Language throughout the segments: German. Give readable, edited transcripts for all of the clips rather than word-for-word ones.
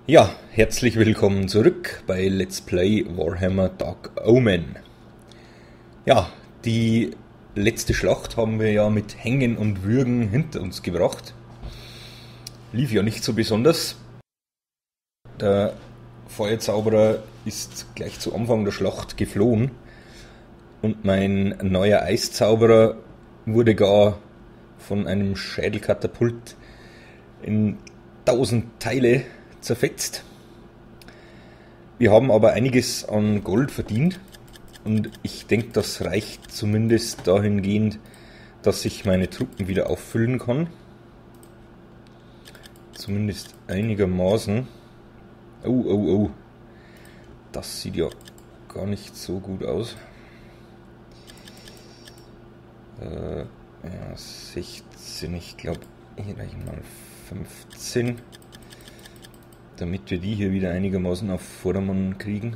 Ja, herzlich willkommen zurück bei Let's Play Warhammer Dark Omen. Ja, die letzte Schlacht haben wir ja mit Hängen und Würgen hinter uns gebracht. Lief ja nicht so besonders. Der Feuerzauberer ist gleich zu Anfang der Schlacht geflohen und mein neuer Eiszauberer wurde gar von einem Schädelkatapult in 1000 Teile zerfetzt. Wir haben aber einiges an Gold verdient und ich denke, das reicht zumindest dahingehend, dass ich meine Truppen wieder auffüllen kann. Zumindest einigermaßen. Oh. Das sieht ja gar nicht so gut aus. 16, ich glaube, hier gleich mal 15. Damit wir die hier wieder einigermaßen auf Vordermann kriegen.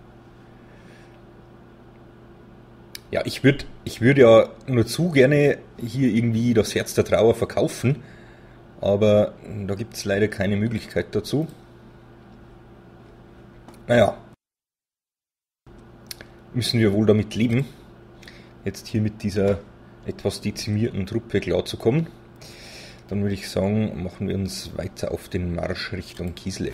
Ja, ich würd ja nur zu gerne hier irgendwie das Herz der Trauer verkaufen, aber da gibt es leider keine Möglichkeit dazu. Naja, müssen wir wohl damit leben, jetzt hier mit dieser etwas dezimierten Truppe klarzukommen. Dann würde ich sagen, machen wir uns weiter auf den Marsch Richtung Kislev.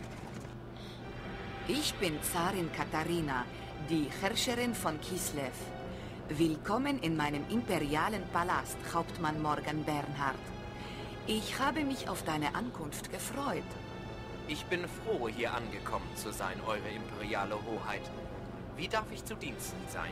Ich bin Zarin Katharina, die Herrscherin von Kislev. Willkommen in meinem imperialen Palast, Hauptmann Morgan Bernhard. Ich habe mich auf deine Ankunft gefreut. Ich bin froh, hier angekommen zu sein, Eure imperiale Hoheit. Wie darf ich zu Diensten sein?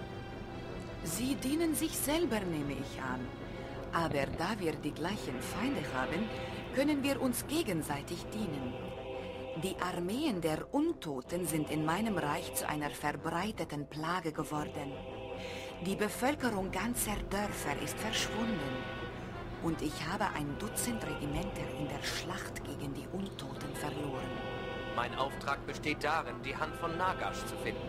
Sie dienen sich selber, nehme ich an. Aber da wir die gleichen Feinde haben, können wir uns gegenseitig dienen. Die Armeen der Untoten sind in meinem Reich zu einer verbreiteten Plage geworden. Die Bevölkerung ganzer Dörfer ist verschwunden. Und ich habe ein Dutzend Regimenter in der Schlacht gegen die Untoten verloren. Mein Auftrag besteht darin, die Hand von Nagash zu finden.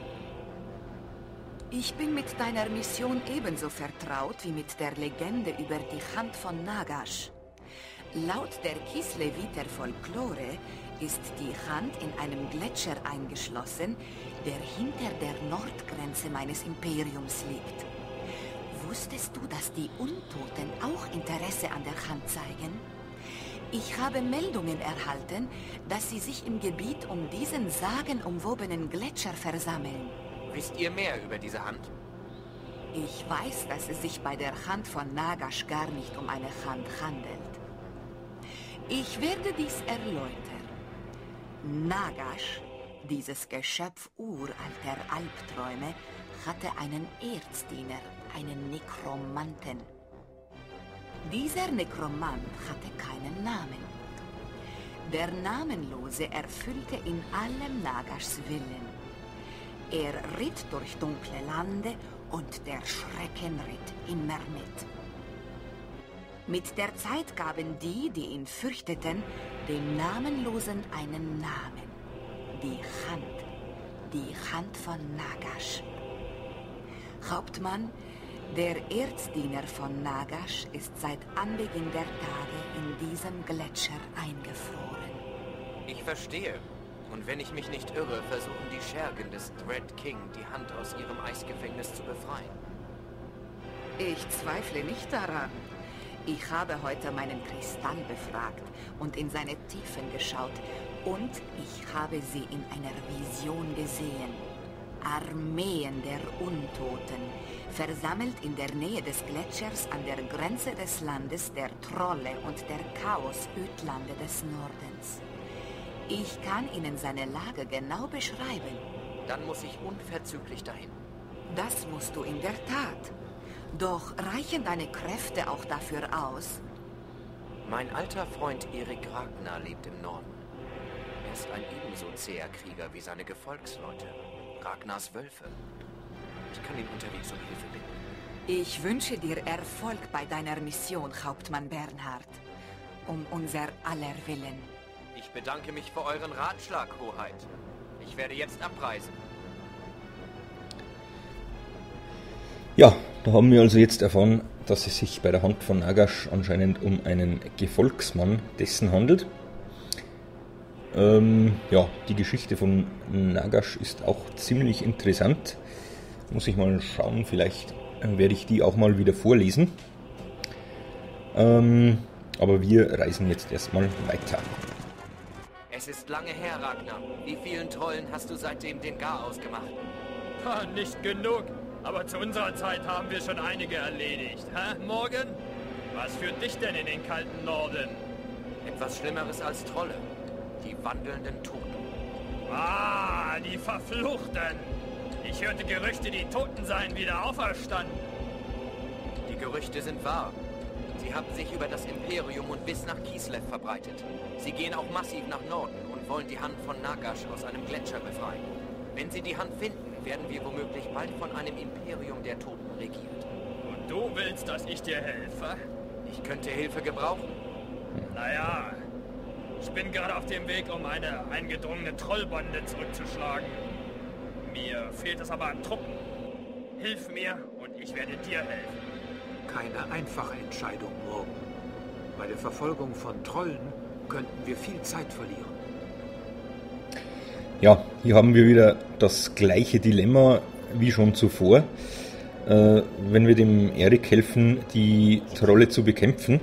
Ich bin mit deiner Mission ebenso vertraut wie mit der Legende über die Hand von Nagash. Laut der Kisleviter Folklore ist die Hand in einem Gletscher eingeschlossen, der hinter der Nordgrenze meines Imperiums liegt. Wusstest du, dass die Untoten auch Interesse an der Hand zeigen? Ich habe Meldungen erhalten, dass sie sich im Gebiet um diesen sagenumwobenen Gletscher versammeln. Wisst ihr mehr über diese Hand? Ich weiß, dass es sich bei der Hand von Nagash gar nicht um eine Hand handelt. Ich werde dies erläutern. Nagash, dieses Geschöpf uralter Albträume, hatte einen Erzdiener, einen Nekromanten. Dieser Nekromant hatte keinen Namen. Der Namenlose erfüllte in allem Nagashs Willen. Er ritt durch dunkle Lande und der Schrecken ritt immer mit. Mit der Zeit gaben die, die ihn fürchteten, dem Namenlosen einen Namen. Die Hand von Nagash. Hauptmann, der Erzdiener von Nagash ist seit Anbeginn der Tage in diesem Gletscher eingefroren. Ich verstehe. Und wenn ich mich nicht irre, versuchen die Schergen des Dread King, die Hand aus ihrem Eisgefängnis zu befreien. Ich zweifle nicht daran. Ich habe heute meinen Kristall befragt und in seine Tiefen geschaut. Und ich habe sie in einer Vision gesehen. Armeen der Untoten, versammelt in der Nähe des Gletschers an der Grenze des Landes der Trolle und der Chaos-Ödlande des Nordens. Ich kann Ihnen seine Lage genau beschreiben. Dann muss ich unverzüglich dahin. Das musst du in der Tat. Doch reichen deine Kräfte auch dafür aus? Mein alter Freund Erik Ragnar lebt im Norden. Er ist ein ebenso zäher Krieger wie seine Gefolgsleute, Ragnars Wölfe. Ich kann ihn unterwegs um Hilfe bitten. Ich wünsche dir Erfolg bei deiner Mission, Hauptmann Bernhard. Um unser aller Willen. Ich bedanke mich für euren Ratschlag, Hoheit. Ich werde jetzt abreisen. Ja, da haben wir also jetzt erfahren, dass es sich bei der Hand von Nagash anscheinend um einen Gefolgsmann dessen handelt. Ja, die Geschichte von Nagash ist auch ziemlich interessant. Muss ich mal schauen, vielleicht werde ich die auch mal wieder vorlesen. Aber wir reisen jetzt erstmal weiter. Es ist lange her, Ragnar. Wie vielen Trollen hast du seitdem den Garaus gemacht? Nicht genug, aber zu unserer Zeit haben wir schon einige erledigt. Hä, Morgan? Was führt dich denn in den kalten Norden? Etwas Schlimmeres als Trolle. Die wandelnden Toten. Ah, die Verfluchten! Ich hörte Gerüchte, die Toten seien wieder auferstanden. Die Gerüchte sind wahr. Sie haben sich über das Imperium und bis nach Kislev verbreitet. Sie gehen auch massiv nach Norden und wollen die Hand von Nagash aus einem Gletscher befreien. Wenn sie die Hand finden, werden wir womöglich bald von einem Imperium der Toten regiert. Und du willst, dass ich dir helfe? Ich könnte Hilfe gebrauchen. Naja, ich bin gerade auf dem Weg, um eine eingedrungene Trollbande zurückzuschlagen. Mir fehlt es aber an Truppen. Hilf mir und ich werde dir helfen. Keine einfache Entscheidung, Morgan. Bei der Verfolgung von Trollen könnten wir viel Zeit verlieren. Ja, hier haben wir wieder das gleiche Dilemma wie schon zuvor. Wenn wir dem Erik helfen, die Trolle zu bekämpfen,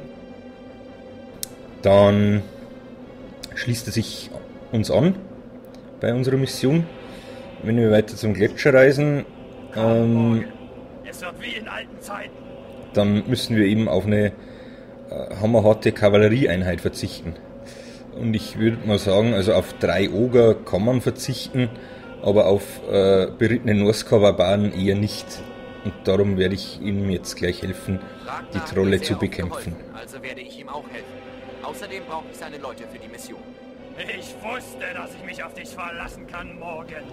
dann schließt er sich uns an bei unserer Mission. Wenn wir weiter zum Gletscher reisen, Es wird wie in alten Zeiten. dann müssen wir eben auf eine hammerharte Kavallerieeinheit verzichten. Und ich würde mal sagen, also auf 3 Oger kann man verzichten, aber auf berittene Norsca-Barbaren eher nicht. Und darum werde ich ihm jetzt gleich helfen, Ragnar die hat Trolle mir zu sehr oft bekämpfen. geholfen, also werde ich ihm auch helfen. Außerdem brauche ich seine Leute für die Mission. Ich wusste, dass ich mich auf dich verlassen kann, Morgan.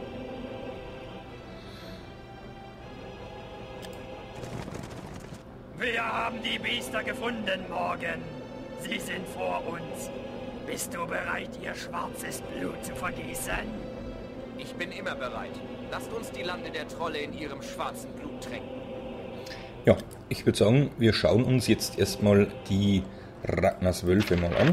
Wir haben die Biester gefunden, Morgan. Sie sind vor uns. Bist du bereit, ihr schwarzes Blut zu vergießen? Ich bin immer bereit. Lasst uns die Lande der Trolle in ihrem schwarzen Blut tränken. Ja, ich würde sagen, wir schauen uns jetzt erstmal die Ragnars Wölfe mal an.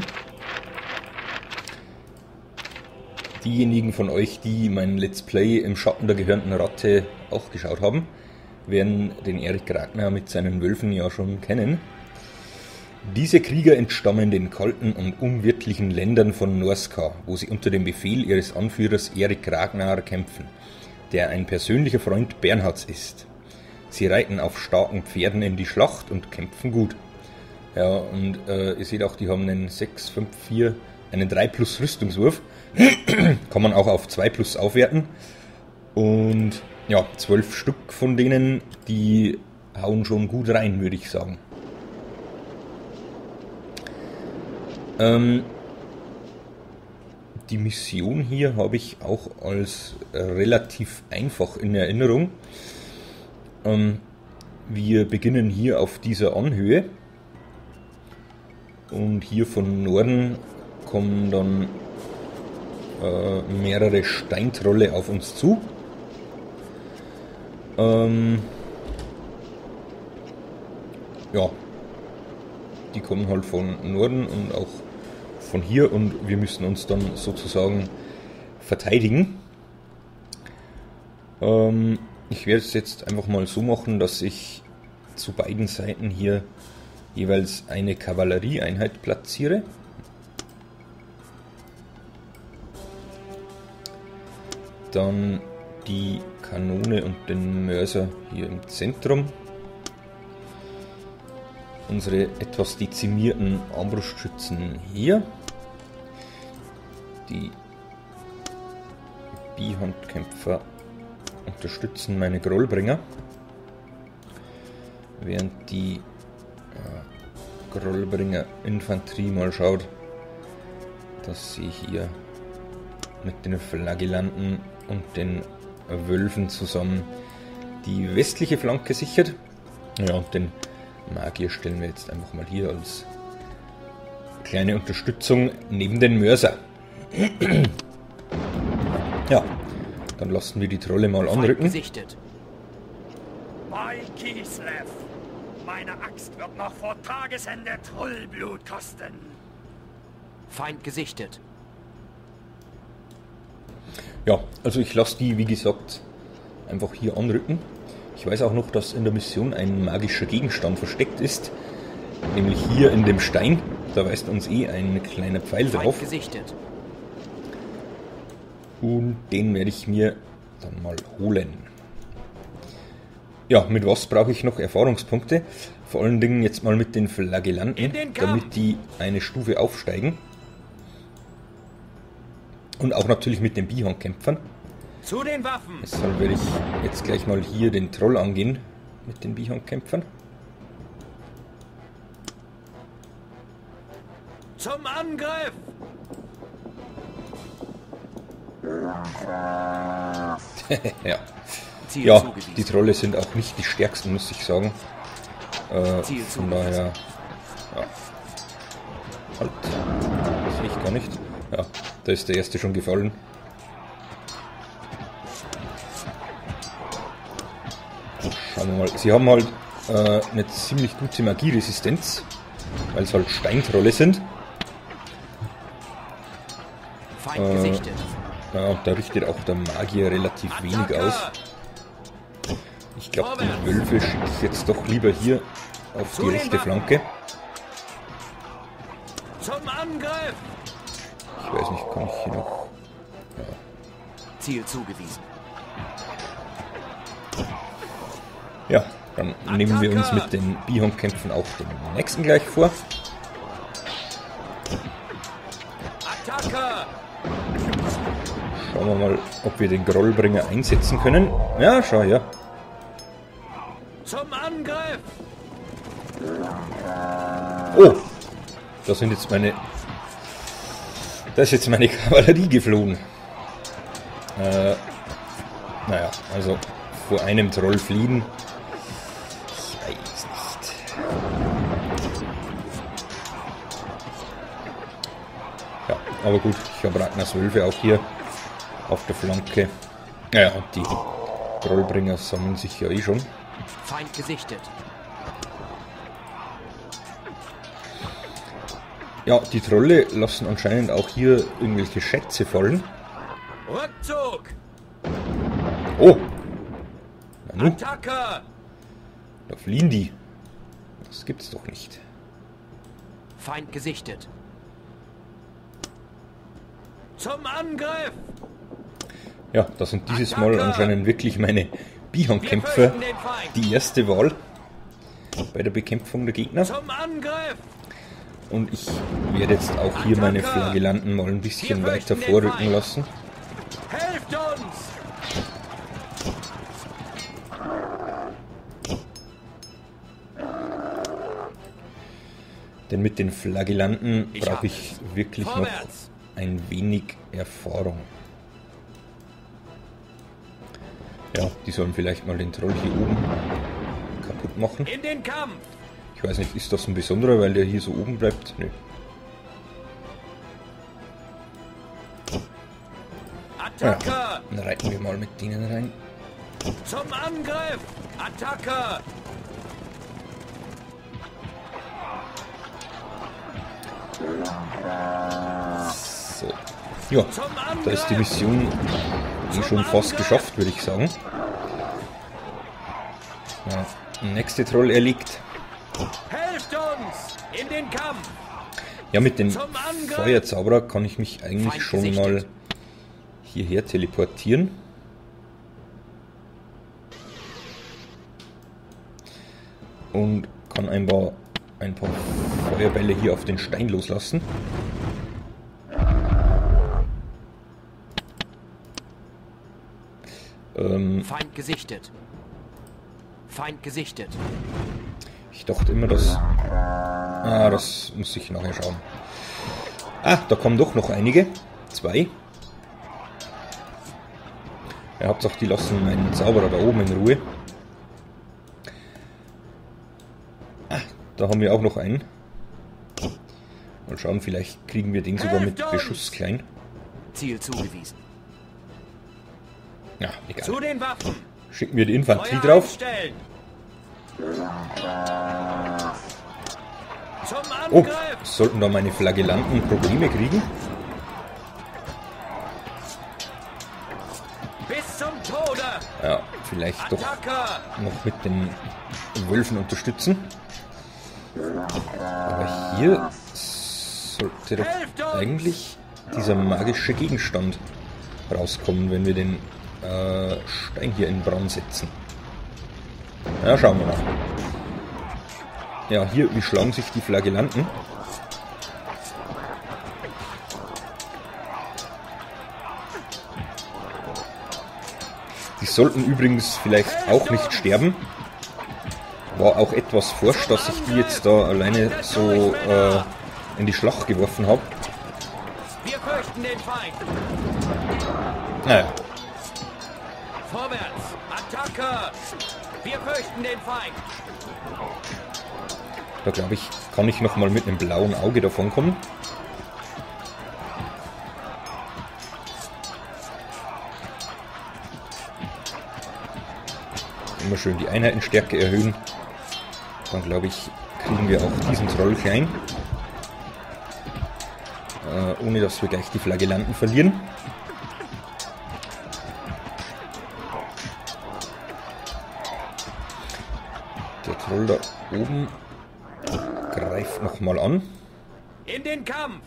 Diejenigen von euch, die mein Let's Play im Schatten der gehörnten Ratte auch geschaut haben, werden den Erik Ragnar mit seinen Wölfen ja schon kennen. Diese Krieger entstammen den kalten und unwirtlichen Ländern von Norsca, wo sie unter dem Befehl ihres Anführers Erik Ragnar kämpfen, der ein persönlicher Freund Bernhards ist. Sie reiten auf starken Pferden in die Schlacht und kämpfen gut. Ja, und ihr seht auch, die haben einen 6, 5, 4, einen 3+ Rüstungswurf. Kann man auch auf 2+ aufwerten. Und ja, 12 Stück von denen, die hauen schon gut rein, würde ich sagen. Die Mission hier habe ich auch als relativ einfach in Erinnerung. Wir beginnen hier auf dieser Anhöhe und hier von Norden kommen dann mehrere Steintrolle auf uns zu. Ja, die kommen halt von Norden und auch von hier und wir müssen uns dann sozusagen verteidigen. Ich werde es jetzt einfach mal so machen, dass ich zu beiden Seiten hier jeweils eine Kavallerieeinheit platziere. Dann die Kanone und den Mörser hier im Zentrum. Unsere etwas dezimierten Armbrustschützen hier. Die Bihandkämpfer unterstützen meine Grollbringer, während die Grollbringer Infanterie mal schaut, dass sie hier mit den Flagellanten und den Wölfen zusammen die westliche Flanke sichert. Ja, und den Magier stellen wir jetzt einfach mal hier als kleine Unterstützung neben den Mörser. Ja, dann lassen wir die Trolle mal anrücken. Gesichtet. Bei Kislev. Meine Axt wird noch vor Tagesende Trollblut kosten. Feind gesichtet. Ja, also ich lasse die, wie gesagt, einfach hier anrücken. Ich weiß auch noch, dass in der Mission ein magischer Gegenstand versteckt ist. Nämlich hier in dem Stein. Da weist uns ein kleiner Pfeil drauf. Gesichtet. Und den werde ich mir dann mal holen. Ja, mit was brauche ich noch Erfahrungspunkte? Vor allen Dingen jetzt mal mit den Flagellanten, damit die eine Stufe aufsteigen. Und auch natürlich mit den Bihon-Kämpfern. Zu den Waffen! Deshalb werde ich jetzt gleich mal hier den Troll angehen mit den Bihon-Kämpfern. Zum Angriff! Ja. Ja, die Trolle sind auch nicht die stärksten, muss ich sagen. Von daher... Ja. Halt. Das sehe ich gar nicht. Ja, da ist der erste schon gefallen. Schauen wir mal. Sie haben halt eine ziemlich gute Magieresistenz, weil es halt Steintrolle sind. Ja, da richtet auch der Magier relativ wenig aus. Ich glaube, die Wölfe schicke ich jetzt doch lieber hier auf die rechte Flanke. Zum Angriff! Ich weiß nicht, kann ich hier noch... Ja. Ziel zugewiesen. Ja, dann nehmen wir uns mit den Bihon-Kämpfen auch den nächsten gleich vor. Attacke! Schauen wir mal, ob wir den Grollbringer einsetzen können. Ja, schau her. Zum Angriff! Oh! Da sind jetzt meine... Da ist jetzt meine Kavallerie geflogen. Naja, also vor einem Troll fliehen. Ich weiß nicht. Ja, aber gut, ich habe Ragnars Wölfe auch hier auf der Flanke. Naja, und die Trollbringer sammeln sich ja eh schon. Feind gesichtet. Ja, die Trolle lassen anscheinend auch hier irgendwelche Schätze fallen. Rückzug! Oh! Na nu, Attacke! da fliehen die. Das gibt's doch nicht. Feind gesichtet. Zum Angriff! Ja, das sind dieses Mal anscheinend wirklich meine Bihon-Kämpfer die erste Wahl bei der Bekämpfung der Gegner. Zum Angriff! Und ich werde jetzt auch hier meine Flagellanten mal ein bisschen weiter vorrücken lassen. Helft uns! Denn mit den Flagellanten brauche ich wirklich noch ein wenig Erfahrung. Ja, die sollen vielleicht mal den Troll hier oben kaputt machen. In den Kampf! Ich weiß nicht, ist das ein besonderer, weil der hier so oben bleibt? Nö. Attacke! Ja, dann reiten wir mal mit denen rein. Zum Angriff! Attacke! So. Ja, da ist die Mission schon fast geschafft, würde ich sagen. Ja, nächste Troll erlegt. Helft uns! In den Kampf! Ja, mit dem Feuerzauberer kann ich mich eigentlich schon mal hierher teleportieren. Und kann ein paar Feuerbälle hier auf den Stein loslassen. Feind gesichtet. Feind gesichtet. Ich dachte immer, dass... Ah, das muss ich nachher schauen. Ah, da kommen doch noch einige. 2. Ja, Hauptsache die lassen meinen Zauberer da oben in Ruhe. Ah, da haben wir auch noch einen. Mal schauen, vielleicht kriegen wir den sogar mit Beschuss klein. Ziel zugewiesen. Ja, egal. Zu den Waffen! Schicken wir die Infanterie Feuer drauf. einstellen. Zum Oh, Angriff! sollten da meine Flagellanten Probleme kriegen? Ja, vielleicht doch noch mit den Wölfen unterstützen. Aber hier sollte doch eigentlich dieser magische Gegenstand rauskommen, wenn wir den Stein hier in Brand setzen. Ja, schauen wir mal. Ja, hier, wie schlagen sich die Flagellanten? Die sollten übrigens vielleicht auch nicht sterben. War auch etwas forsch, dass ich die jetzt da alleine so in die Schlacht geworfen habe. Wir fürchten den Feind. Naja. Vorwärts! Attacke! Wir fürchten den Feind. Da glaube ich, kann ich nochmal mit einem blauen Auge davon kommen. Immer schön die Einheitenstärke erhöhen. Dann glaube ich, kriegen wir auch diesen Troll klein. Ohne dass wir gleich die Flagellanten verlieren. Der Troll da oben greift nochmal an. In den Kampf!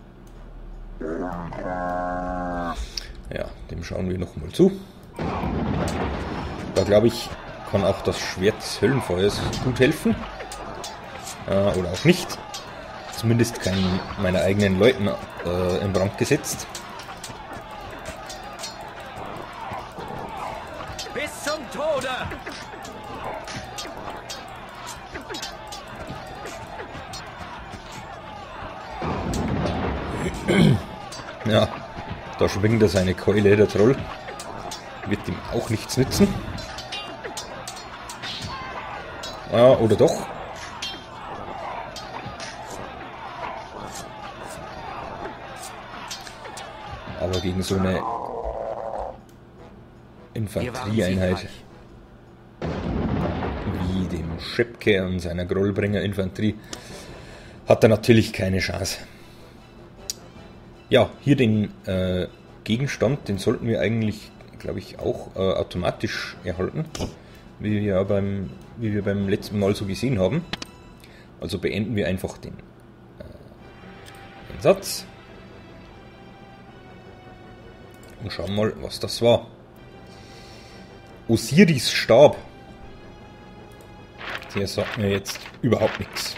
Ja, dem schauen wir nochmal zu. Da glaube ich, kann auch das Schwert des Höllenfeuers gut helfen. Oder auch nicht. Zumindest keinen meiner eigenen Leuten in Brand gesetzt. Bis zum Tode! Ja, da schwingt er seine Keule, der Troll. Wird ihm auch nichts nützen. Ja, oder doch? Aber gegen so eine Infanterieeinheit wie dem Schepke und seiner Grollbringer-Infanterie hat er natürlich keine Chance. Ja, hier den Gegenstand, den sollten wir eigentlich, glaube ich, auch automatisch erhalten, wie wir beim letzten Mal so gesehen haben. Also beenden wir einfach den Satz und schauen mal, was das war. Osiris Stab. Der sagt mir jetzt überhaupt nichts.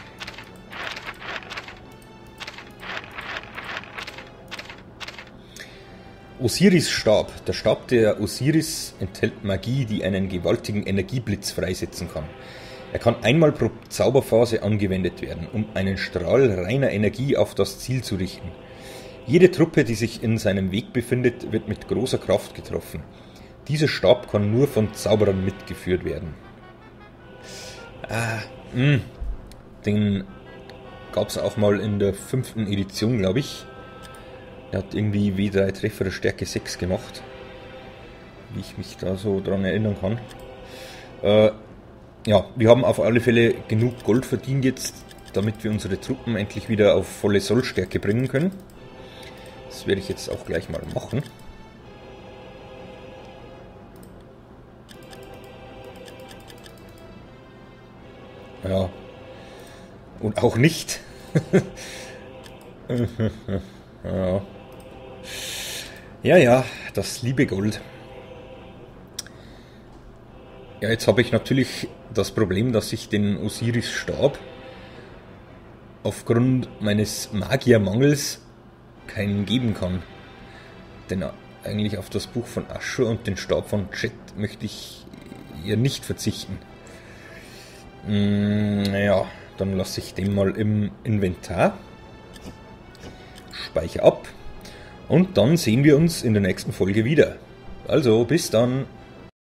Osiris Stab. Der Stab der Osiris enthält Magie, die einen gewaltigen Energieblitz freisetzen kann. Er kann einmal pro Zauberphase angewendet werden, um einen Strahl reiner Energie auf das Ziel zu richten. Jede Truppe, die sich in seinem Weg befindet, wird mit großer Kraft getroffen. Dieser Stab kann nur von Zauberern mitgeführt werden. Den gab es auch mal in der 5. Edition, glaube ich. Er hat irgendwie W3 Treffer Stärke 6 gemacht. Wie ich mich da so dran erinnern kann. Ja, wir haben auf alle Fälle genug Gold verdient jetzt, damit wir unsere Truppen endlich wieder auf volle Sollstärke bringen können. Das werde ich jetzt auch gleich mal machen. Ja. Und auch nicht. Ja. Ja, das liebe Gold. Ja, jetzt habe ich natürlich das Problem, dass ich den Osiris-Stab aufgrund meines Magiermangels keinen geben kann. Denn eigentlich auf das Buch von Ashur und den Stab von Chet möchte ich ja nicht verzichten. Naja, dann lasse ich den mal im Inventar. Speicher ab. Und dann sehen wir uns in der nächsten Folge wieder. Also, bis dann.